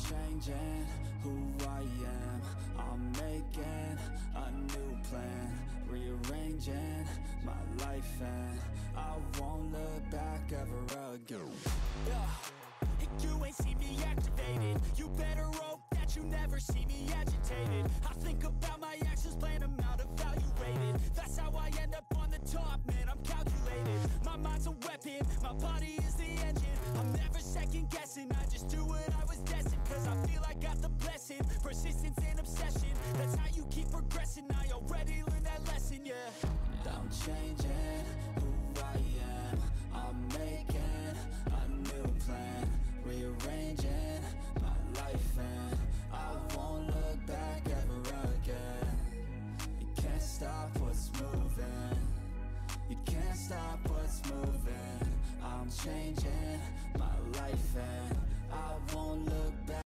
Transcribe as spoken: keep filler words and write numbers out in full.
changing who I am. I'm making a new plan, rearranging my life, and I won't look back ever again. Yeah, and you ain't see me activated. You better hope that you never see me agitated. I think about my actions, plan them out, evaluated. That's how I end up on the top, man, I'm calculated. My mind's a weapon, my body is the engine. I'm never second guessing, I just do what I was destined. Cause I feel I got the blessing, persistence and obsession. That's how you keep progressing, I already learned that lesson, yeah. I'm changing who I am. I'm making a new plan, rearranging my life, and I won't look back ever again. You can't stop what's moving, you can't stop what's moving. I'm changing my life, and I won't look